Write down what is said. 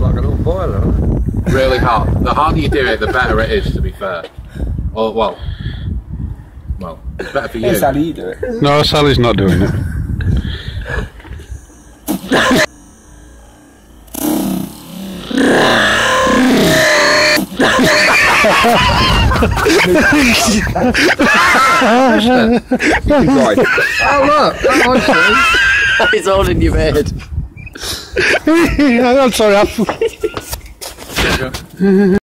like a little boiler, isn't it? Really hot. The harder you do it, the better it is, to be fair. Or, well, it's better for you. Hey, Sally, you do it. No, Sally's not doing it. Oh look! It's all in your head. I'm sorry.